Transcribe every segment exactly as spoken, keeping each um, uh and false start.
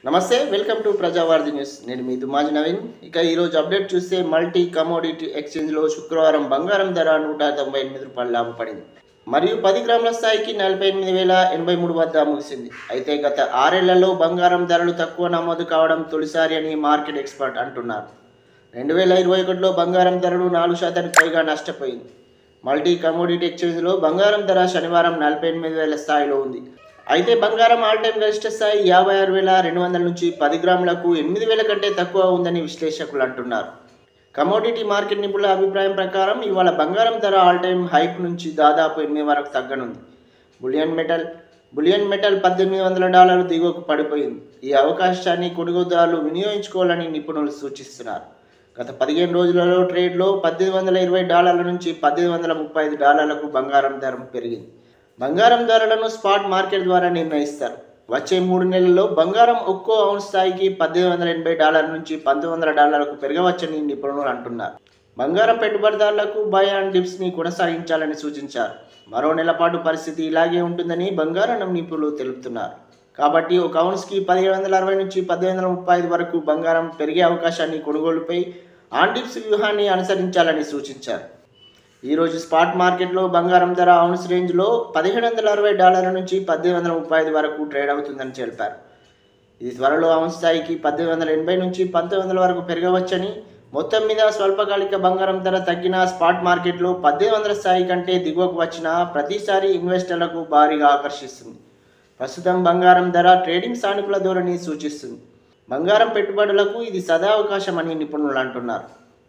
నమస్తే, welcome to ప్రజావార్ది news. నేను మీ దుమాజ్ నవీన్. ఇక ఈరోజు అప్డేట్ చూస్తే మల్టీ కమోడిటీ ఎక్స్చేంజ్లో శుక్రవారం బంగారం ధర నూట తొంభై ఎనిమిది రూపాయలు లాభపడింది మరియు పది గ్రాముల స్థాయికి నలభై ఎనిమిది వేల ఎనభై మూడు వద్ద ముగిసింది. అయితే గత ఆరేళ్లలో బంగారం ధరలు తక్కువ నమోదు కావడం తొలిసారి అని మార్కెట్ ఎక్స్పర్ట్ అంటున్నారు. రెండు వేల ఇరవై ఒకటిలో బంగారం ధరలు నాలుగు శాతానికి పైగా నష్టపోయింది. మల్టీ కమోడిటీ ఎక్స్చేంజ్లో బంగారం ధర శనివారం నలభై ఎనిమిది వేల స్థాయిలో ఉంది. అయితే బంగారం ఆల్ టైమ్ గరిష్ట స్థాయి యాభై ఆరు వేల రెండు వందల నుంచి పది గ్రాములకు ఎనిమిది వేల కంటే తక్కువ ఉందని విశ్లేషకులు అంటున్నారు. కమోడిటీ మార్కెట్ నిపుణుల అభిప్రాయం ప్రకారం ఇవాళ బంగారం ధర ఆల్ టైమ్ హైప్ నుంచి దాదాపు ఎనిమిది వరకు తగ్గనుంది. బులియన్ మెటల్ బులియన్ మెటల్ పద్దెనిమిది వందల డాలర్లు దిగువకు పడిపోయింది. ఈ అవకాశాన్ని కొనుగోలుదారులు వినియోగించుకోవాలని నిపుణులు సూచిస్తున్నారు. గత పదిహేను రోజులలో ట్రేడ్లో పద్దెనిమిది వందల ఇరవై డాలర్ల నుంచి పద్దెనిమిది వందల ముప్పై ఐదు డాలర్లకు బంగారం ధర పెరిగింది. బంగారం ధరలను స్పాట్ మార్కెట్ ద్వారా నిర్ణయిస్తారు. వచ్చే మూడు నెలల్లో బంగారం ఒక్కో ఔన్స్ స్థాయికి పద్దెనిమిది వందల ఎనభై డాలర్ల నుంచి పంతొమ్మిది వందల డాలర్లకు పెరగవచ్చని నిపుణులు అంటున్నారు. బంగారం పెట్టుబడిదారులకు బై అండ్ డిప్స్ని కొనసాగించాలని సూచించారు. మరో నెల పాటు పరిస్థితి ఇలాగే ఉంటుందని బంగారం నిపుణులు తెలుపుతున్నారు. కాబట్టి ఒక ఔన్స్కి పదిహేడు వందల అరవై నుంచి పద్దెనిమిది వందల ముప్పై ఐదు వరకు బంగారం పెరిగే అవకాశాన్ని కొనుగోలుపై ఆన్ డిప్స్ వ్యూహాన్ని అనుసరించాలని సూచించారు. ఈరోజు స్పాట్ మార్కెట్లో బంగారం ధర ఔన్స్ రేంజ్లో పదిహేడు వందల అరవై డాలర్ల నుంచి పద్దెనిమిది వందల ముప్పై ఐదు వరకు ట్రేడ్ అవుతుందని తెలిపారు. ఇది త్వరలో ఔన్స్ స్థాయికి పద్దెనిమిది వందల ఎనభై నుంచి పంతొమ్మిది వందల వరకు పెరగవచ్చని, మొత్తం మీద స్వల్పకాలిక బంగారం ధర తగ్గిన స్పాట్ మార్కెట్లో పద్దెనిమిది వందల స్థాయి కంటే దిగువకు వచ్చిన ప్రతిసారి ఇన్వెస్టర్లకు భారీగా ఆకర్షిస్తుంది. ప్రస్తుతం బంగారం ధర ట్రేడింగ్ సానుకూల ధోరణి సూచిస్తుంది. బంగారం పెట్టుబడులకు ఇది సదా అవకాశం అని నిపుణులు అంటున్నారు.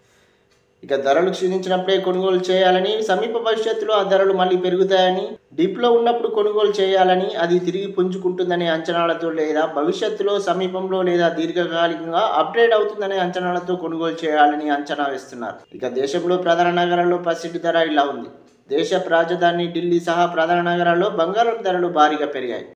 ఇక ధరలు క్షీణించినప్పుడే కొనుగోలు చేయాలని, సమీప భవిష్యత్తులో ఆ ధరలు మళ్ళీ పెరుగుతాయని, డిప్లో ఉన్నప్పుడు కొనుగోలు చేయాలని, అది తిరిగి పుంజుకుంటుందనే అంచనాలతో లేదా భవిష్యత్తులో సమీపంలో లేదా దీర్ఘకాలికంగా అప్గ్రేడ్ అవుతుందనే అంచనాలతో కొనుగోలు చేయాలని అంచనా వేస్తున్నారు. ఇక దేశంలో ప్రధాన నగరాల్లో ప్రసిద్ధి ధర ఇలా ఉంది. దేశ రాజధాని ఢిల్లీ సహా ప్రధాన నగరాల్లో బంగారం ధరలు భారీగా పెరిగాయి.